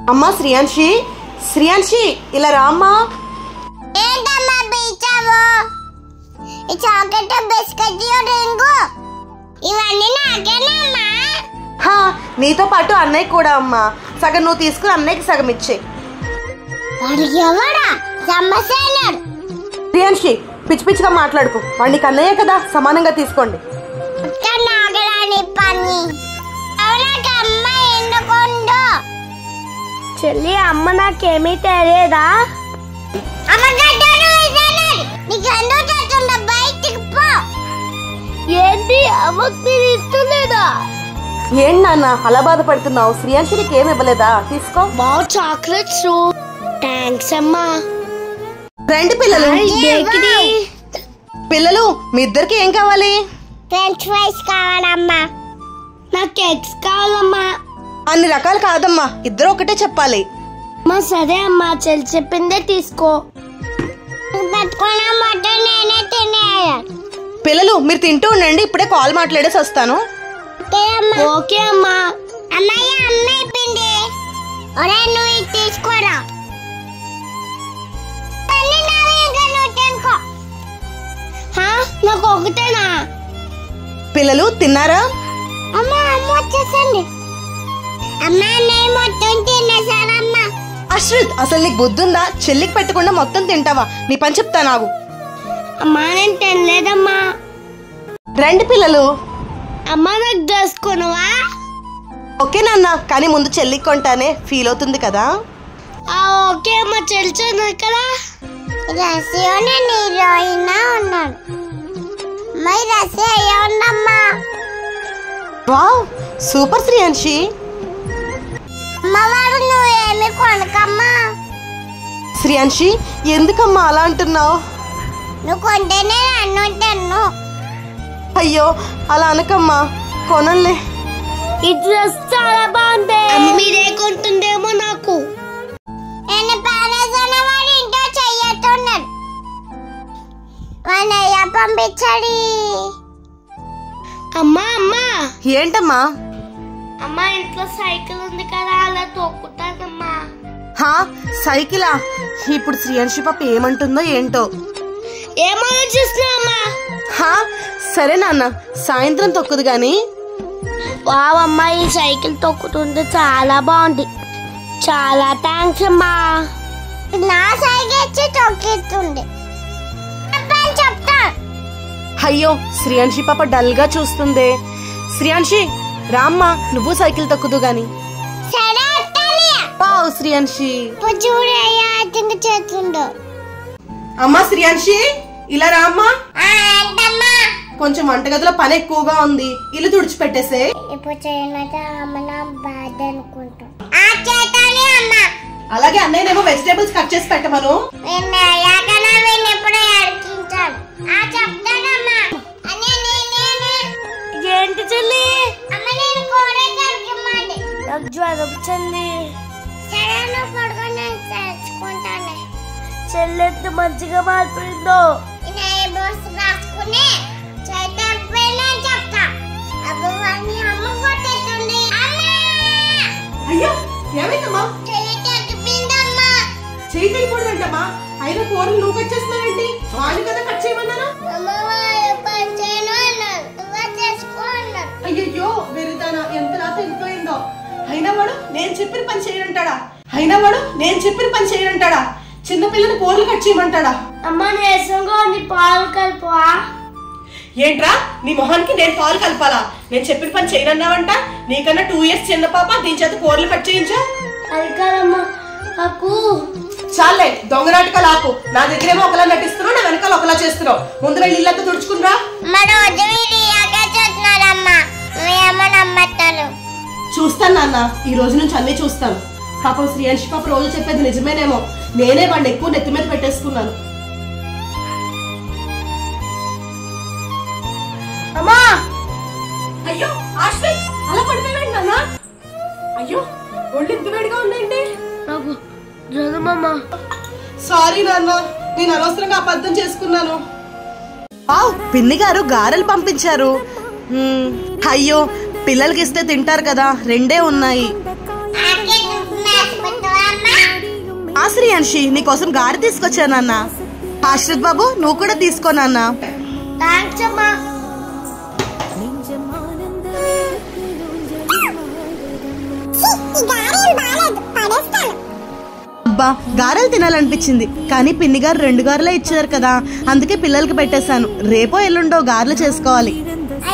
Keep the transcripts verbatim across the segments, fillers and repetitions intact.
అమ్మా శ్రీయాన్షి, శ్రీయాన్షి ఇలా రా అమ్మా. ఏంటమ్మా పిలిచావు? ఈ చాక్లెట్ బిస్కెట్ రింగు ఇవన్నీ నాకేనమ్మా. హా, నీతో పాటు అన్నయ్య కూడా అమ్మా. సగం నువ్వు తీసుకుని అన్నయ్యకి సగం ఇచ్చే. వాడికి ఎవడా సమస్య అన్నాడు? శ్రీయాన్షి పిచ్చి పిచ్చిగా మాట్లాడుకో. వాడికి అన్నయ్య కదా, సమానంగా తీసుకోండి. నాగరాని పని అవునాక అమ్మ ఎందుకుండు? చెల్లి అమ్మ నాకేమీ తెలియదా? ఏంటి అమ్మకు మీరు ఇస్తలేదా? ఏంటి నాన్న అలా బాధపడుతున్నావు? శ్రీయాన్షి నీకు ఏమి ఇవ్వలేదా? తీసుకో. బావ్ చాక్లెట్స్. థ్యాంక్స్ అమ్మా. రండి పిల్లలు. పిల్లలు మీ ఇద్దరికి ఏం కావాలి? ఫ్రెంచ్ ఫ్రైస్ కావాలమ్మా. నాకు కేక్స్ కావాలమ్మా. అన్ని రకాలు కాదమ్మా, ఇద్దరు ఒకటే చెప్పాలి. మా సరే అమ్మా, చెల్లి చెప్పిందే తీసుకో. పెట్టుకున్న మొత్తం నేనే తినేయాలి. పిల్లలు మీరు తింటూ ఉండండి, ఇప్పుడే కాల్ మాట్లాడేసి వస్తాను. ఓకే అమ్మా. అమ్మయ్య అమ్మ అయిపోయింది. ఒరే నువ్వు ఇది తీసుకోరా. నాకు ఒకటేనా? పిల్లలు తిన్నారా? అమ్మ అమ్మ వచ్చేసండి. అమ్మ నేను మొత్తం తినేసానమ్మా. అశ్రిత్ అసలు నీకు బుద్ధుందా? చెల్లికి పెట్టకుండా మొత్తం తింటావా? నీ పని చెప్తా నాకు. అమ్మా నేను తినలేదమ్మా. రండి పిల్లలు. అమ్మా నాకు డ్రెస్ కొనువా? ఓకే నాన్న, కానీ ముందు చెల్లికి కొంటానే, ఫీల్ అవుతుంది కదా. ఓకే అమ్మా, చెల్లి కదా. రసియోనే హీరోయిన్ ఉన్నాడు. మై రసి అయ్యా ఉండమ్మా. Wow super Shreyanshi. అమ్మవారు నువ్వేమి కొనకమ్మా. శ్రీయాన్షి ఎందుకమ్మా అలా అంటున్నావు? నువ్వు కొంటేనే అన్ను తిన్ను. అయ్యో అలా అనకమ్మా, కొనలే. ఈ డ్రెస్ చాలా బాగుంది. మీరే కొంటుందేమో నాకు. నేను పేరేసిన వాడు ఇంట్లో చెయ్యతున్నాడు. వానయ్య పంపించాడు. అమ్మా అమ్మా. ఏంటమ్మా? అమ్మా ఇంట్లో సైకిల్ ఉంది కదా, అలా తొక్కుతానమ్మా. హా సైకిలా? ఇప్పుడు శ్రీయాన్షి పాప ఏమంటుందో ఏంటో. ఏమాలోచిస్తున్నావమ్మా? హా సరే నాన్న, సాయంత్రం తొక్కుదు గాని. వావ్ అమ్మా, ఈ సైకిల్ తొక్కుతుంది చాలా బాగుంది. చాలా థ్యాంక్స్ అమ్మా. నా సైకిల్ ఇచ్చి తొక్కిస్తుంది చెప్తా. అయ్యో శ్రీయాన్షి పాప డల్ గా చూస్తుందే. శ్రీయాన్షి రామ్మా, నువ్వు సైకిల్ తొక్కుదు గాని. సరే వావ్ శ్రీయాన్షి. చూడయ్యా చేస్తుండో. అమ్మా శ్రీయాన్షి ఇలా రామ్మా. ఏంటమ్మా? కొంచెం వంటగదిలో పని ఎక్కువగా ఉంది, ఇల్లు తుడిచిపెట్టేసే. ఇప్పుడు చేయమంటే అమ్మ నా బాధ అనుకుంటా. అలాగే అన్నయ్యనేమో వెజిటేబుల్స్ కట్ చేసి పెట్టమను. ఏంటి చెల్లి? నాకు జ్వరం చెల్లి. చెల్లి ఎంత మంచిగా మారిపోయిందో. అయ్యో ఏమైందమ్మా? చేయకూడదంటమ్మా. అయినా కూరలు నువ్వు కట్ చేస్తున్నావేంటి? వాళ్ళు కదా కట్ చేయమన్నాను. అయ్యో వెరిదానా, ఎంత రాత ఎంతోయిందో. అయినా వాడు నేను చెప్పిన పని చేయనంటాడా? అయినా వాడు నేను చెప్పిన పని చేయనంటాడా? చిన్నపిల్లని కూరలు కట్ చేయమంటాడా? అమ్మ నేసంగా నీ పాలు కలుపువా? ఏంట్రా నీ మొహానికి నేను పాలు కలపాలా? నేను చెప్పిన పని చేయనన్నావంట. నీకన్నా టూ ఇయర్స్ చిన్న పాప, దీని చేత కూరలు కట్ చేయించా? అది కాదమ్మా, నాకు చాలే దొంగ నాటకాలు ఆపు. నా దగ్గరేమో ఒకలా నటిస్తున్నావు, నా వెనకాల ఒకలా చేస్తున్నావు. ముందు వెళ్ళి ఇల్లంతా తుడుచుకునిరా. చూస్తాను నాన్న, ఈ రోజు నుంచి అన్ని చూస్తాను. పాపం శ్రీయాన్షి పాప రోజు చెప్పేది నిజమేనేమో. నేనే వాడిని ఎక్కువ నెత్తి మీద పెట్టేసుకున్నాను. అమ్మా అయ్యో ఆశ్రిత్ అలా పడిపోయాడు నాన్న. అయ్యో ఒళ్ళు ఎంత వేడిగా ఉందేంటి? నాకు జ్వరమమ్మా. సారీ నాన్న, నేను అనవసరంగా అబద్ధం చేసుకున్నాను. పిన్ని గారు గారెలు పంపించారు. అయ్యో పిల్లలకి ఇస్తే తింటారు కదా, రెండే ఉన్నాయి. ప్రియాంశి, నీకోసం గారి తీసుకొచ్చానన్న. ఆశ్రిత్ బాబు నువ్వు కూడా తీసుకోనన్నా. థ్యాంక్స్ అమ్మా. అబ్బా గారెలు తినాలనిపించింది, కానీ పిన్ని గారు రెండు గారెలే ఇచ్చారు కదా, అందుకే పిల్లలకి పెట్టేశాను. రేపో ఎల్లుండో గారెలు చేసుకోవాలి.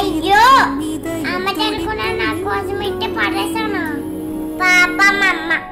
అయ్యో అమ్మ తరపున నా కోసం ఇట్టే పడేసాను పాప అమ్మ.